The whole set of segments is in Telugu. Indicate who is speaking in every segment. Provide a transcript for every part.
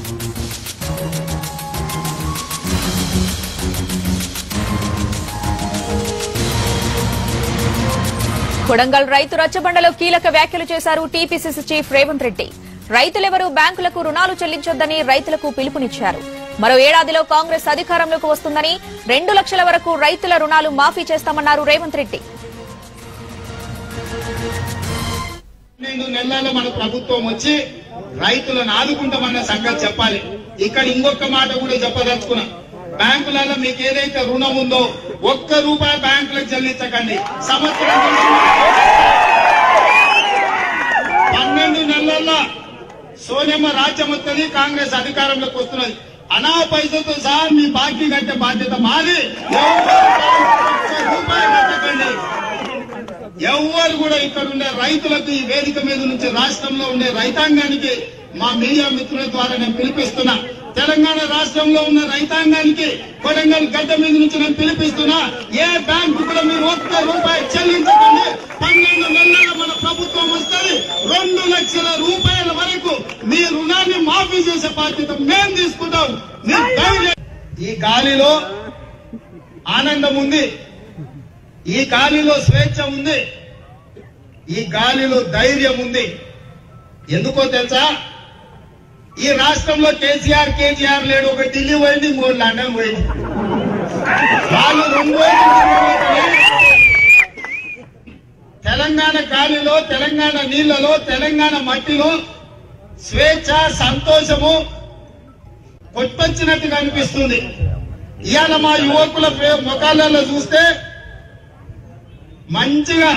Speaker 1: కొడంగల్ రైతు రచ్చబండలో కీలక వ్యాఖ్యలు చేశారు టీపీసీసీ చీఫ్ రేవంత్ రెడ్డి. రైతులెవరూ బ్యాంకులకు రుణాలు చెల్లించొద్దని రైతులకు పిలుపునిచ్చారు. మరో ఏడాదిలో కాంగ్రెస్ అధికారంలోకి వస్తుందని 2 లక్షల వరకు రైతుల రుణాలు మాఫీ చేస్తామన్నారు రేవంత్ రెడ్డి.
Speaker 2: 12 నెలల్లో మన ప్రభుత్వం వచ్చి రైతులను ఆదుకుంటామన్న సంగతి చెప్పాలి. ఇక్కడ ఇంకొక మాట కూడా చెప్పదలుచుకున్నా. బ్యాంకులలో మీకు ఏదైతే రుణం ఉందో ₹1 బ్యాంకులకు చెల్లించకండి. సంవత్సరం 12 నెలల్లో సోనియమ్మ రాజ్యం వస్తుంది, కాంగ్రెస్ అధికారంలోకి వస్తున్నది. అనా పైసలతో సహా మీ బాకీ కట్టే బాధ్యత మాది. రూపాయి కట్టకండి. ఎవరు కూడా ఇక్కడ ఉండే రైతులకు ఈ వేదిక మీద నుంచి రాష్ట్రంలో ఉండే రైతాంగానికి మా మీడియా మిత్రుల ద్వారా నేను పిలిపిస్తున్నా. తెలంగాణ రాష్ట్రంలో ఉన్న రైతాంగానికి కొడంగల్ గడ్డ మీద నుంచి నేను పిలిపిస్తున్నా. ఏ బ్యాంకు కూడా మీరు ₹1 చెల్లించకండి. 12 నెలల మన ప్రభుత్వం వస్తుంది. 2 లక్షల రూపాయల వరకు మీ రుణాన్ని మాఫీ చేసే బాధ్యత మేము తీసుకుంటాం. ఈ గాలిలో ఆనందం ఉంది, ఈ గాలిలో స్వేచ్ఛ ఉంది, ఈ గాలిలో ధైర్యం ఉంది. ఎందుకో తెలుసా? ఈ రాష్ట్రంలో కేసీఆర్ లేడు. ఒక ఢిల్లీ పోయింది, 3 లండన్ పోయింది. వాళ్ళు 2 రోజులు తెలంగాణ గాలిలో, తెలంగాణ నీళ్లలో, తెలంగాణ మట్టిలో స్వేచ్ఛ, సంతోషము కొట్టొచ్చినట్టుగా అనిపిస్తుంది. ఇవాళ మా యువకుల ముఖాలలో చూస్తే మంచిగా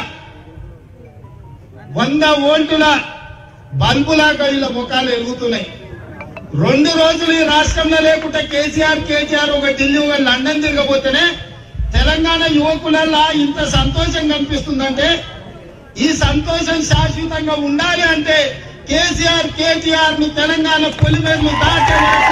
Speaker 2: 100 వోల్టుల బల్బులాగా వీళ్ళ ముఖాలు ఎలుగుతున్నాయి. 2 రోజులు ఈ రాష్ట్రంలో లేకుంటే కేసీఆర్ ఒక ఢిల్లీ లండన్ తిరగబోతేనే తెలంగాణ యువకులలో ఇంత సంతోషం కనిపిస్తుందంటే, ఈ సంతోషం శాశ్వతంగా ఉండాలి అంటే కేసీఆర్ ను తెలంగాణ పొలిమేర్లు దాటే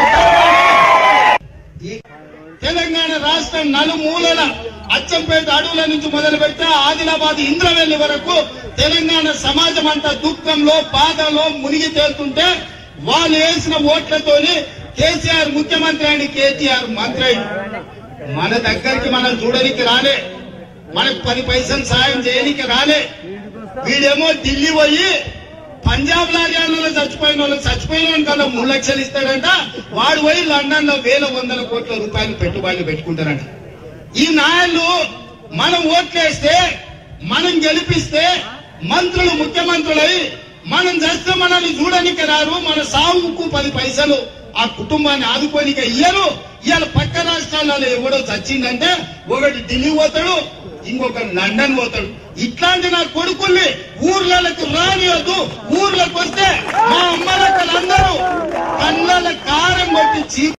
Speaker 2: తెలంగాణ రాష్ట్రం నలుమూలల అచ్చంపేట అడవుల నుంచి మొదలు పెడితే ఆదిలాబాద్ ఇంద్రవెల్లి వరకు తెలంగాణ సమాజం అంతా దుఃఖంలో, బాధలో మునిగి తేలుతుంటే వాళ్ళు వేసిన ఓట్లతోని కేసీఆర్ ముఖ్యమంత్రి అని, కేటీఆర్ మంత్రి అయింది. మన దగ్గరికి మనం చూడడానికి రాలే, మనకు 10 పైసలు సాయం చేయడానికి రాలే. వీడేమో ఢిల్లీ పోయి పంజాబ్ హర్యానాలో చచ్చిపోయిన కన్నా 3 లక్షలు ఇస్తాడంట. వాడు పోయి లండన్ లో ₹100 కోట్ల పెట్టుబడులు పెట్టుకుంటారంట. ఈ నాయకులు మనం ఓట్లేస్తే, మనం గెలిపిస్తే మంత్రులు ముఖ్యమంత్రులై మనం చేస్తే మనల్ని చూడడానికి రారు. మన సాగుకు 10 పైసలు ఆ కుటుంబాన్ని ఆదుకోనిక ఇయ్యరు. ఇవాళ పక్క రాష్ట్రాలలో ఎవడో చచ్చిందంటే ఒకటి ఢిల్లీ పోతాడు, ఇంకొక లండన్ పోతాడు. ఇట్లాంటి నా కొడుకుల్ని ఊర్లకు రానియొద్దు. ఊర్లకు వస్తే మా అమ్మలక్కలందరూ కళ్ళ కారం కొట్టి